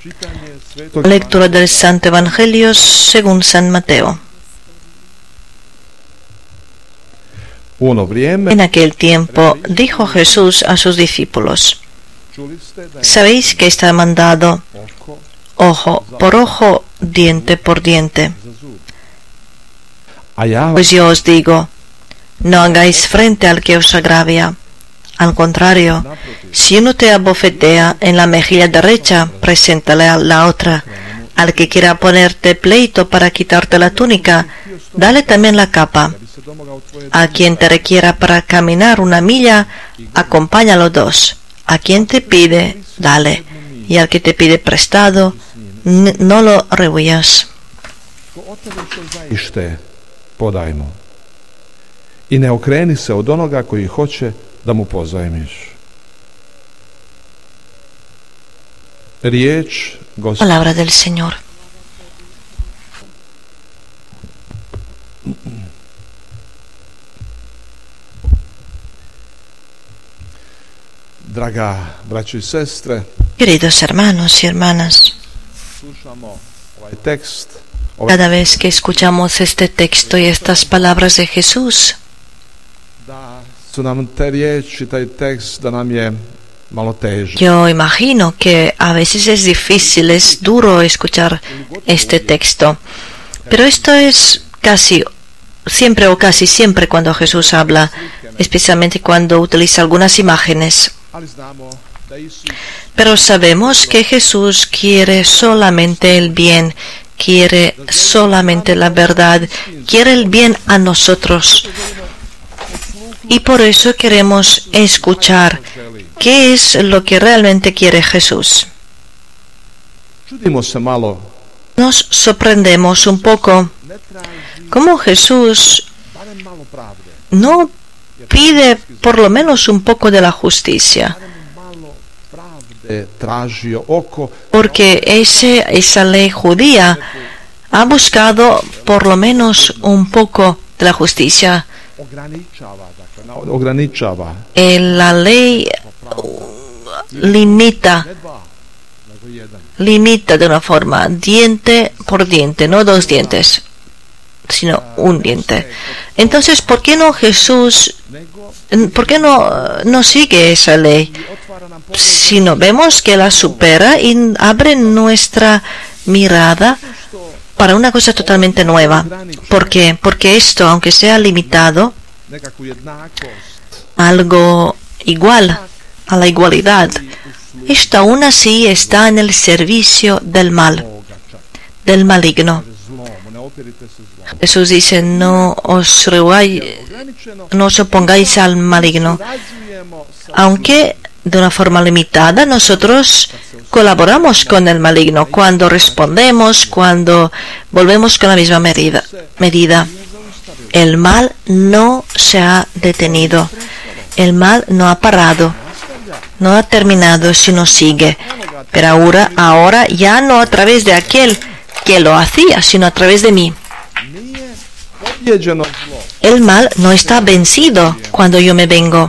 Lectura del Santo Evangelio según San Mateo. En aquel tiempo dijo Jesús a sus discípulos: ¿Sabéis que está mandado ojo por ojo, diente por diente? Pues yo os digo, no hagáis frente al que os agravia. Al contrario, si uno te abofetea en la mejilla derecha, preséntale a la otra. Al que quiera ponerte pleito para quitarte la túnica, dale también la capa. A quien te requiera para caminar una milla, acompáñalo 2. A quien te pide, dale. Y al que te pide prestado, no lo rehuyas. Podajmo. I ne okreni se od onoga koji hoće da mu pozajmiš. Riječ Gospoda. Palabra del Señor. Draga braćo i sestre, queridos hermanos y hermanas, slušamo ovaj tekst. Cada vez que escuchamos este texto y estas palabras de Jesús, yo imagino que a veces es difícil, es duro escuchar este texto. Pero esto es casi siempre cuando Jesús habla, especialmente cuando utiliza algunas imágenes. Pero sabemos que Jesús quiere solamente el bien, quiere solamente la verdad, quiere el bien a nosotros. Y por eso queremos escuchar qué es lo que realmente quiere Jesús. Nos sorprendemos un poco cómo Jesús no pide por lo menos un poco de la justicia. Porque esa ley judía ha buscado por lo menos un poco de la justicia. La ley limita de una forma, diente por diente, no 2 dientes, sino un diente. Entonces, ¿por qué no Jesús, no sigue esa ley? Si no vemos que la supera y abre nuestra mirada para una cosa totalmente nueva. ¿Por qué? Porque esto, aunque sea limitado, algo igual a la igualdad, esto aún así está en el servicio del mal, del maligno. Jesús dice, no os opongáis al maligno. Aunque de una forma limitada, nosotros colaboramos con el maligno cuando respondemos, cuando volvemos con la misma medida. El mal no se ha detenido, el mal no ha parado, no ha terminado, sino sigue. Pero ahora ya no a través de aquel que lo hacía, sino a través de mí. El mal no está vencido cuando yo me vengo.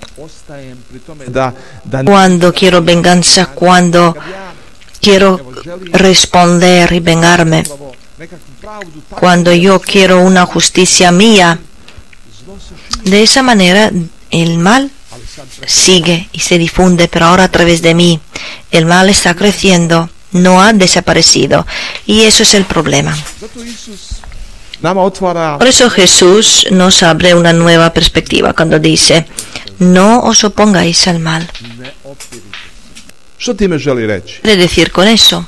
Cuando quiero venganza, cuando quiero responder y vengarme, cuando yo quiero una justicia mía, de esa manera el mal sigue y se difunde, pero ahora a través de mí. El mal está creciendo, no ha desaparecido, y eso es el problema. Por eso Jesús nos abre una nueva perspectiva cuando dice, no os opongáis al mal. ¿Qué quiere decir con eso?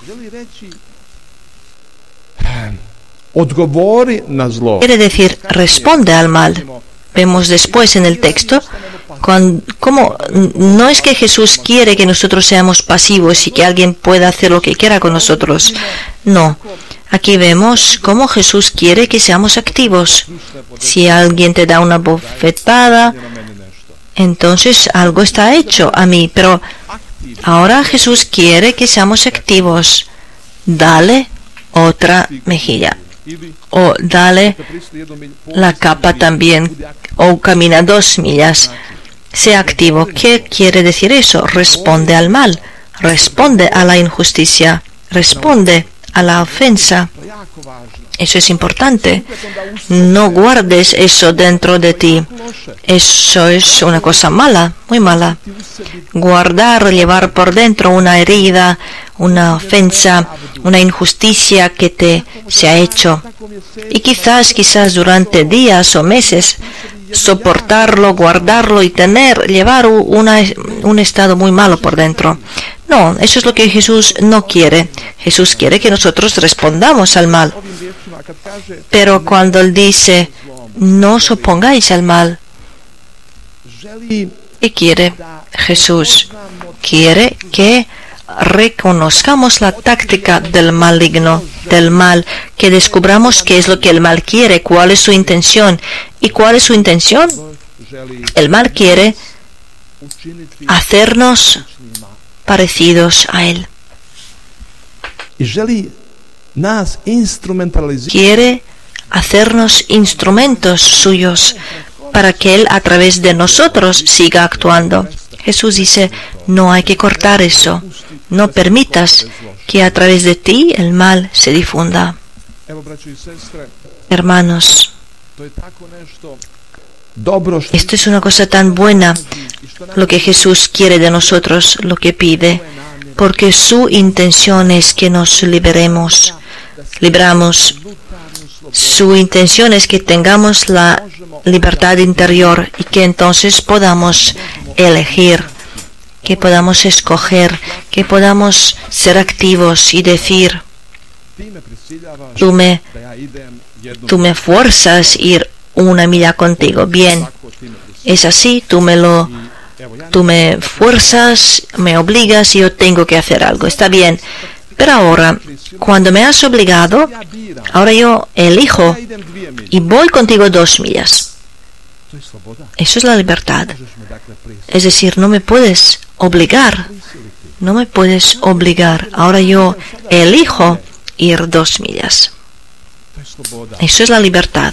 Quiere decir, responde al mal. Vemos después en el texto, cómo no es que Jesús quiere que nosotros seamos pasivos y que alguien pueda hacer lo que quiera con nosotros. No. Aquí vemos cómo Jesús quiere que seamos activos. Si alguien te da una bofetada, entonces algo está hecho a mí. Pero ahora Jesús quiere que seamos activos. Dale otra mejilla. O dale la capa también. O camina 2 millas. Sea activo. ¿Qué quiere decir eso? Responde al mal. Responde a la injusticia. responde a la ofensa. Eso es importante. No guardes eso dentro de ti. Eso es una cosa mala, muy mala. Guardar, llevar por dentro una herida, una ofensa, una injusticia que te se ha hecho. Y quizás durante días o meses, soportarlo, guardarlo y llevar un estado muy malo por dentro. No, eso es lo que Jesús no quiere. Jesús quiere que nosotros respondamos al mal. Pero cuando Él dice, no os opongáis al mal, ¿qué quiere Jesús? Quiere que reconozcamos la táctica del maligno, del mal, que descubramos qué es lo que el mal quiere, cuál es su intención. ¿Y cuál es su intención? El mal quiere hacernos parecidos a Él. Quiere hacernos instrumentos suyos para que Él a través de nosotros siga actuando. Jesús dice, no hay que cortar eso. No permitas que a través de ti el mal se difunda. Hermanos, esto es una cosa tan buena, lo que Jesús quiere de nosotros, lo que pide, porque su intención es que nos libramos. Su intención es que tengamos la libertad interior y que entonces podamos elegir, que podamos escoger, que podamos ser activos y decir, tú me fuerzas a ir una milla contigo. Bien, es así, tú me fuerzas, me obligas y yo tengo que hacer algo. Está bien, pero ahora, cuando me has obligado, ahora yo elijo y voy contigo 2 millas. Eso es la libertad. Es decir, no me puedes obligar. No me puedes obligar. Ahora yo elijo ir 2 millas. Eso es la libertad.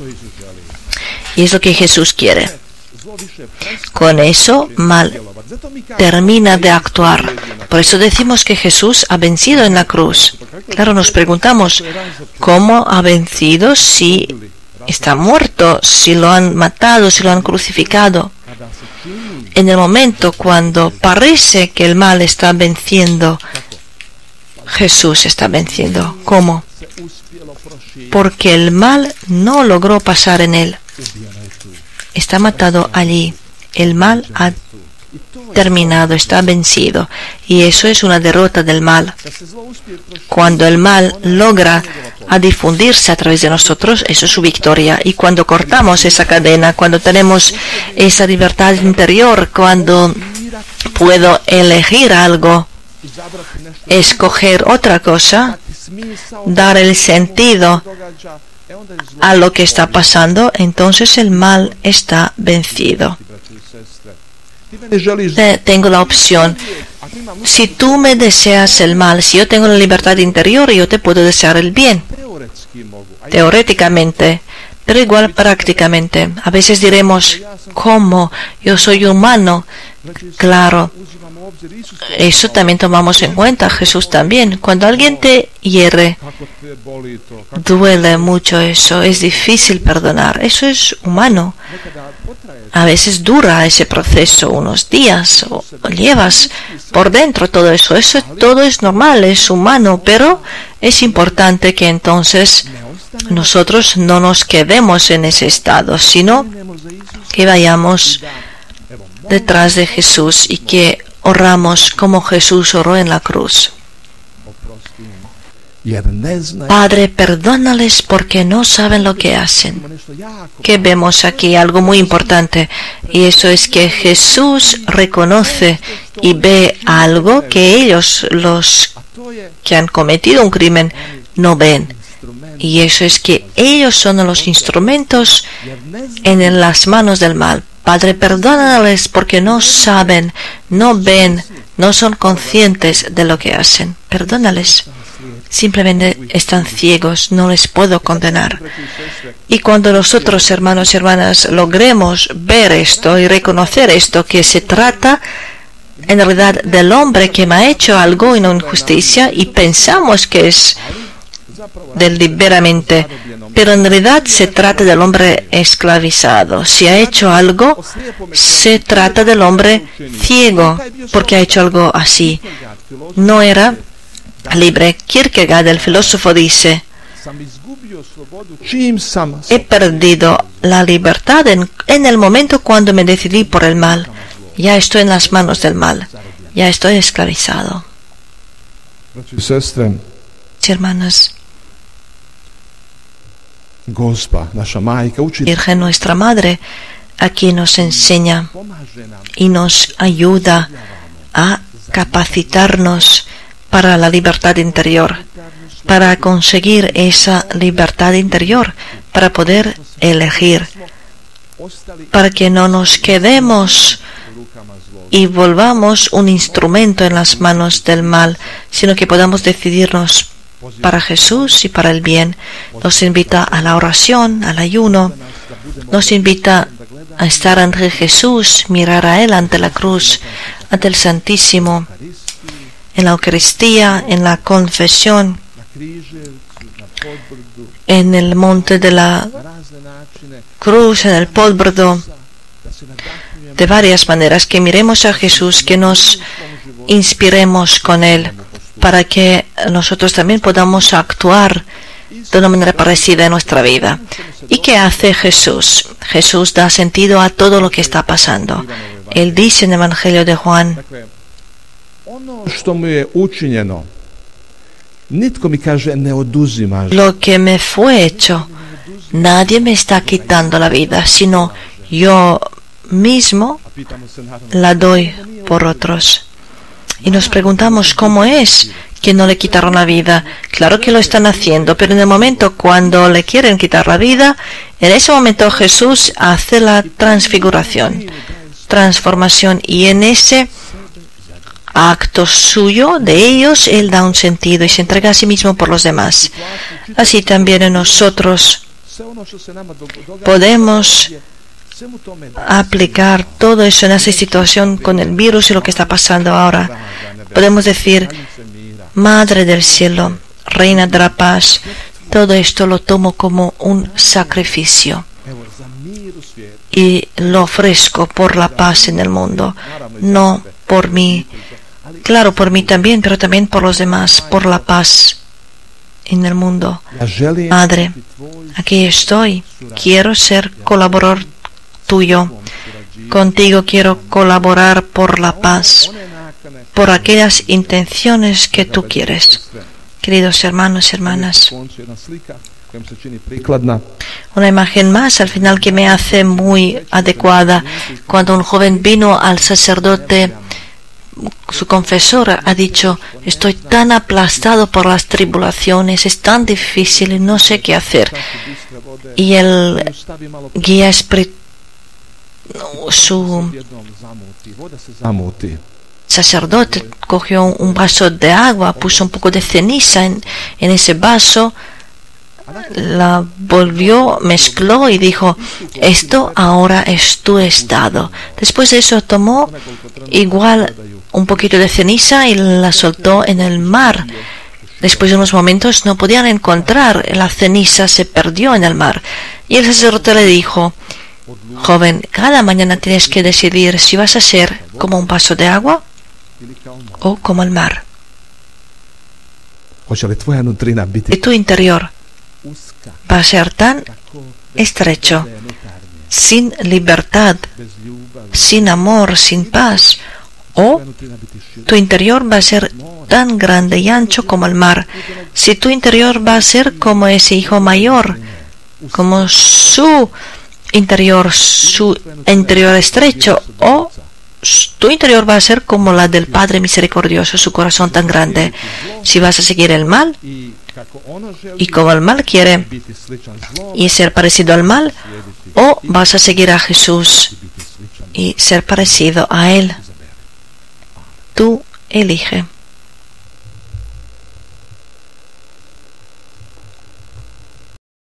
Y es lo que Jesús quiere. Con eso, mal termina de actuar. Por eso decimos que Jesús ha vencido en la cruz. Claro, nos preguntamos, ¿cómo ha vencido si está muerto, si lo han matado, si lo han crucificado? En el momento cuando parece que el mal está venciendo, Jesús está venciendo. ¿Cómo? Porque el mal no logró pasar en él. Está matado allí. El mal ha terminado, está vencido. Y eso es una derrota del mal. Cuando el mal logra a difundirse a través de nosotros, eso es su victoria. Y cuando cortamos esa cadena, cuando tenemos esa libertad interior, cuando puedo elegir algo, escoger otra cosa, dar el sentido a lo que está pasando, entonces el mal está vencido. Tengo la opción. Si tú me deseas el mal, si yo tengo la libertad interior, yo te puedo desear el bien. Teóricamente, pero igual prácticamente. A veces diremos, ¿cómo? Yo soy humano. Claro, eso también tomamos en cuenta, Jesús también. Cuando alguien te hiere, duele mucho eso, es difícil perdonar, eso es humano. A veces dura ese proceso unos días, o llevas por dentro todo eso todo es normal, es humano, pero es importante que entonces nosotros no nos quedemos en ese estado, sino que vayamos detrás de Jesús y que oramos como Jesús oró en la cruz. Padre, perdónales porque no saben lo que hacen. Que vemos aquí algo muy importante, y eso es que Jesús reconoce y ve algo que ellos, los que han cometido un crimen, no ven. Y eso es que ellos son los instrumentos en las manos del mal. Padre, perdónales porque no saben, no ven, no son conscientes de lo que hacen. Perdónales. Simplemente están ciegos, no les puedo condenar. Y cuando nosotros, hermanos y hermanas, logremos ver esto y reconocer esto, que se trata en realidad del hombre que me ha hecho algo en injusticia y pensamos que es deliberadamente, pero en realidad se trata del hombre esclavizado. Si ha hecho algo, se trata del hombre ciego porque ha hecho algo así. No era libre. Kierkegaard, el filósofo, dice: he perdido la libertad en el momento cuando me decidí por el mal. Ya estoy en las manos del mal. Ya estoy esclavizado. Sí, hermanas, Virgen, nuestra Madre, aquí nos enseña y nos ayuda a capacitarnos para la libertad interior, para conseguir esa libertad interior, para poder elegir, para que no nos quedemos y volvamos un instrumento en las manos del mal, sino que podamos decidirnos para Jesús y para el bien. Nos invita a la oración, al ayuno, nos invita a estar ante Jesús, mirar a Él ante la cruz, ante el Santísimo, en la Eucaristía, en la confesión, en el monte de la cruz, en el Podbrdo, de varias maneras, que miremos a Jesús, que nos inspiremos con Él, para que nosotros también podamos actuar de una manera parecida en nuestra vida. ¿Y qué hace Jesús? Jesús da sentido a todo lo que está pasando. Él dice en el Evangelio de Juan: lo que me fue hecho, nadie me está quitando la vida, sino yo mismo la doy por otros. Y nos preguntamos cómo es que no le quitaron la vida. Claro que lo están haciendo, pero en el momento cuando le quieren quitar la vida, en ese momento Jesús hace la transfiguración, transformación, y en ese acto suyo de ellos, Él da un sentido y se entrega a sí mismo por los demás. Así también en nosotros podemos aplicar todo eso en esa situación con el virus y lo que está pasando ahora. Podemos decir: Madre del cielo, Reina de la paz, todo esto lo tomo como un sacrificio y lo ofrezco por la paz en el mundo, no por mí, claro, por mí también, pero también por los demás, por la paz en el mundo. Madre, aquí estoy, quiero ser colaborador tuyo. Contigo quiero colaborar por la paz, por aquellas intenciones que tú quieres. Queridos hermanos y hermanas, una imagen más al final que me hace muy adecuada. Cuando un joven vino al sacerdote, su confesor ha dicho: estoy tan aplastado por las tribulaciones, es tan difícil y no sé qué hacer. Y el guía espiritual, su sacerdote, cogió un vaso de agua, puso un poco de ceniza en ese vaso, la volvió, mezcló y dijo: esto ahora es tu estado. Después de eso tomó igual un poquito de ceniza y la soltó en el mar. Después de unos momentos no podían encontrar, la ceniza se perdió en el mar. Y el sacerdote le dijo: joven, cada mañana tienes que decidir si vas a ser como un vaso de agua o como el mar. Y tu interior va a ser tan estrecho, sin libertad, sin amor, sin paz, o tu interior va a ser tan grande y ancho como el mar. Si tu interior va a ser como ese hijo mayor, como su interior estrecho, o tu interior va a ser como la del Padre misericordioso, su corazón tan grande. Si vas a seguir el mal, y como el mal quiere, y ser parecido al mal, o vas a seguir a Jesús y ser parecido a Él. Tú elige.